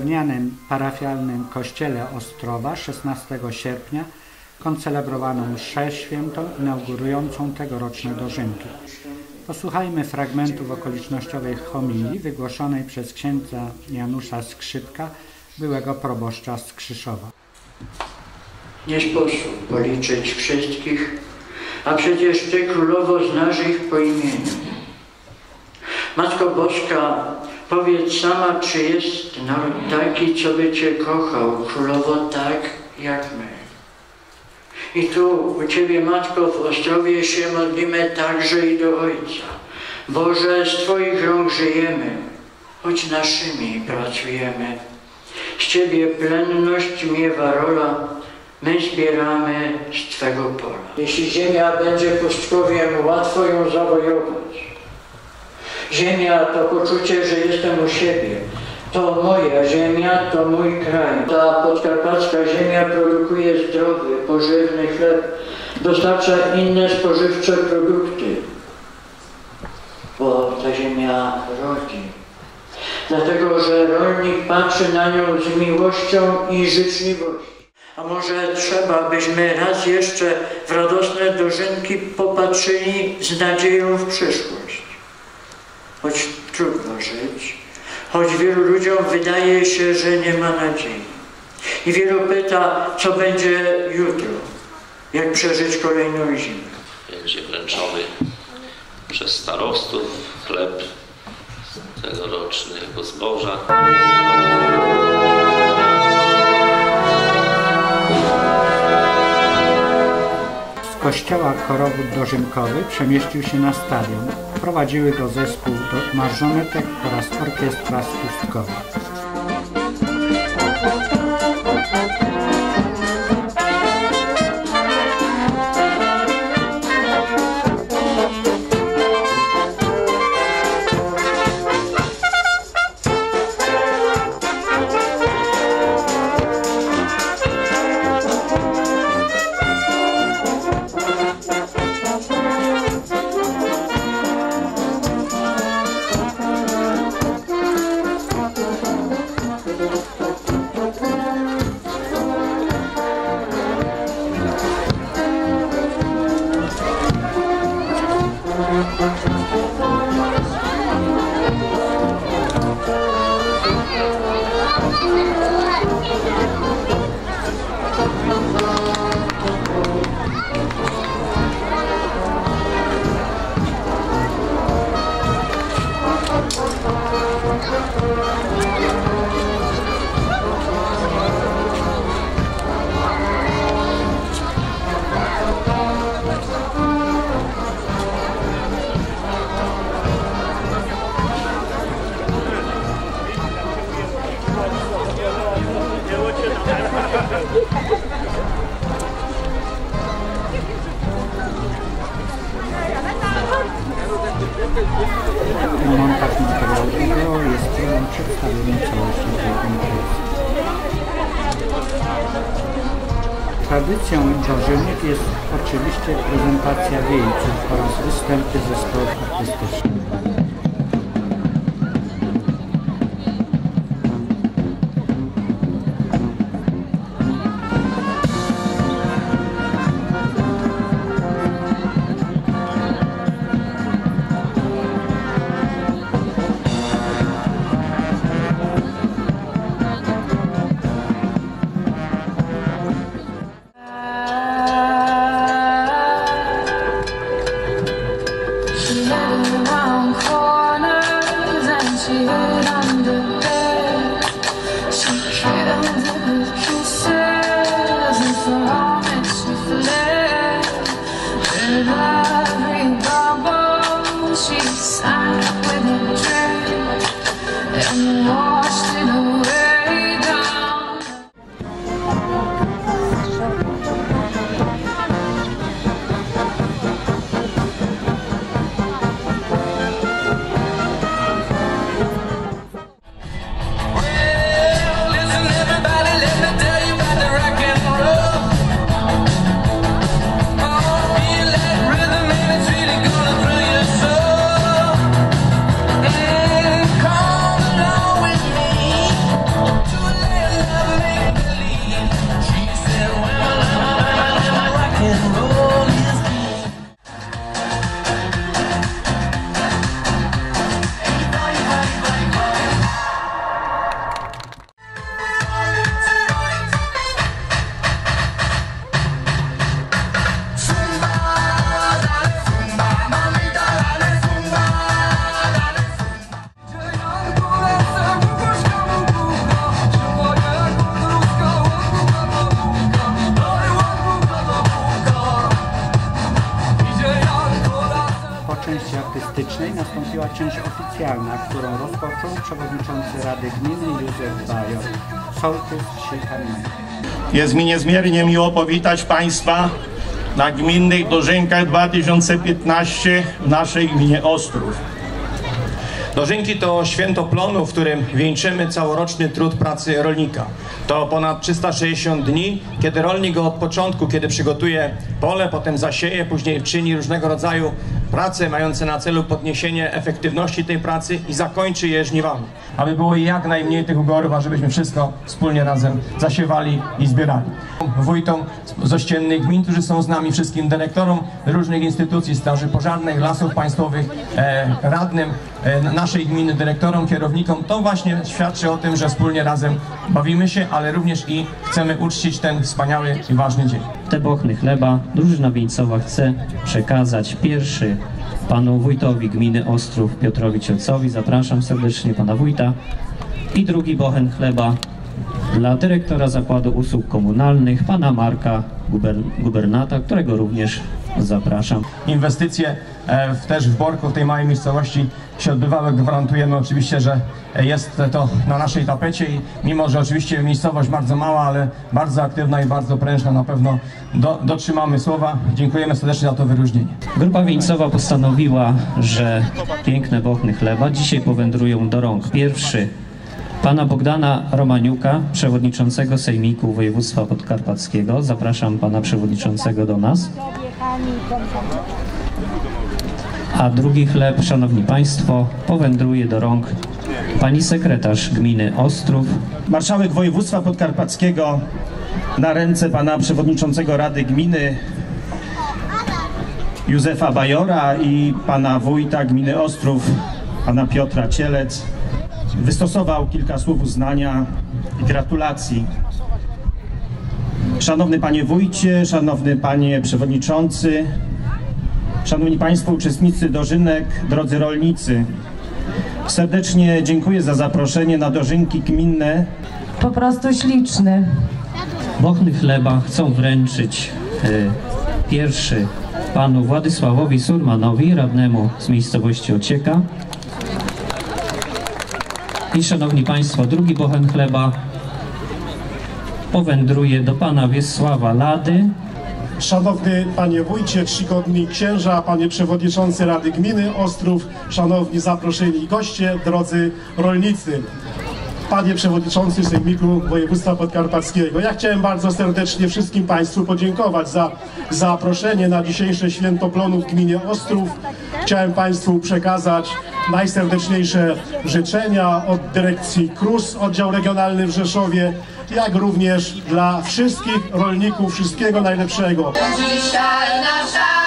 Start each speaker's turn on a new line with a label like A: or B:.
A: drewnianym parafialnym kościele Ostrowa 16 sierpnia koncelebrowano mszę świętą inaugurującą tegoroczne dożynki. Posłuchajmy fragmentów okolicznościowej homilii wygłoszonej przez księdza Janusza Skrzypka, byłego proboszcza z Krzyszowa.
B: Nie sposób policzyć wszystkich, a przecież Ty, Królowo, znasz ich po imieniu. Matko Boska, powiedz sama, czy jest naród taki, co by Cię kochał, Królowo, tak jak my. I tu u Ciebie, Matko, w Ostrowie się modlimy także i do Ojca. Boże, z Twoich rąk żyjemy, choć naszymi pracujemy. Z Ciebie plenność miewa rola, my zbieramy z Twego pola. Jeśli ziemia będzie pustkowiem, łatwo ją zawojować. Ziemia to poczucie, że jestem u siebie. To moja ziemia, to mój kraj. Ta podkarpacka ziemia produkuje zdrowy, pożywny chleb, dostarcza inne spożywcze produkty, bo ta ziemia rodzi. Dlatego, że rolnik patrzy na nią z miłością i życzliwością. A może trzeba, byśmy raz jeszcze w radosne dożynki popatrzyli z nadzieją w przyszłość. Choć trudno żyć, choć wielu ludziom wydaje się, że nie ma nadziei. I wielu pyta, co będzie jutro, jak przeżyć kolejną zimę.
C: Będzie wręczony przez starostów chleb tegorocznego zboża.
A: Z kościoła korowód dożynkowy przemieścił się na stadion. Prowadziły go zespół marżonetek oraz orkiestra z Pustkowa. Montaż materiału wideo jest próbą przedstawienia całości tej imprezy. Tradycją dożynek jest oczywiście prezentacja wiejców oraz występy zespołów artystycznych.
D: Around
A: nastąpiła część oficjalna, którą rozpoczął przewodniczący Rady Gminy Józef Bajor, sołtys wsi Kamień.
D: Jest mi niezmiernie miło powitać Państwa na Gminnych Dożynkach 2015 w naszej gminie Ostrów.
E: Dożynki to święto plonu, w którym wieńczymy całoroczny trud pracy rolnika. To ponad 360 dni, kiedy rolnik od początku, kiedy przygotuje pole, potem zasieje, później czyni różnego rodzaju prace mające na celu podniesienie efektywności tej pracy i zakończy je żniwami. Aby było jak najmniej tych ugorów, a żebyśmy wszystko wspólnie razem zasiewali i zbierali. Wójtom z ościennych gmin, którzy są z nami, wszystkim dyrektorom różnych instytucji, straży pożarnej, lasów państwowych, radnym naszej gminy, dyrektorom, kierownikom, to właśnie świadczy o tym, że wspólnie razem bawimy się, ale również i chcemy uczcić ten wspaniały i ważny dzień.
F: Te bochny chleba drużyna wieńcowa chce przekazać pierwszy panu wójtowi gminy Ostrów Piotrowi Cielcowi. Zapraszam serdecznie pana wójta. I drugi bochen chleba dla dyrektora Zakładu Usług Komunalnych, pana Marka Gubernata, którego również zapraszam.
E: Inwestycje też w Borku, w tej małej miejscowości się odbywały. Gwarantujemy oczywiście, że jest to na naszej tapecie i mimo, że oczywiście miejscowość bardzo mała, ale bardzo aktywna i bardzo prężna, na pewno dotrzymamy słowa. Dziękujemy serdecznie za to wyróżnienie.
F: Grupa wieńcowa postanowiła, że piękne bochny chleba dzisiaj powędrują do rąk. Pierwszy pana Bogdana Romaniuka, przewodniczącego Sejmiku Województwa Podkarpackiego. Zapraszam pana przewodniczącego do nas. A drugi chleb, szanowni państwo, powędruje do rąk pani sekretarz gminy Ostrów.
G: Marszałek Województwa Podkarpackiego na ręce pana przewodniczącego Rady Gminy Józefa Bajora i pana wójta gminy Ostrów, pana Piotra Cielec, wystosował kilka słów uznania i gratulacji. Szanowny panie wójcie, szanowny panie przewodniczący, szanowni państwo uczestnicy dożynek, drodzy rolnicy, serdecznie dziękuję za zaproszenie na dożynki gminne.
H: Po prostu śliczny.
F: Bochny chleba chcą wręczyć pierwszy panu Władysławowi Surmanowi, radnemu z miejscowości Ocieka. I szanowni państwo, drugi bochen chleba powędruje do pana Wiesława Lady.
I: Szanowny panie wójcie, czcigodni księża, panie przewodniczący Rady Gminy Ostrów, szanowni zaproszeni goście, drodzy rolnicy, panie przewodniczący Sejmiku Województwa Podkarpackiego. Ja chciałem bardzo serdecznie wszystkim państwu podziękować za zaproszenie na dzisiejsze święto plonu w gminie Ostrów. Chciałem państwu przekazać najserdeczniejsze życzenia od dyrekcji KRUS, oddział regionalny w Rzeszowie, jak również dla wszystkich rolników wszystkiego najlepszego.
J: Dzisiaj nasza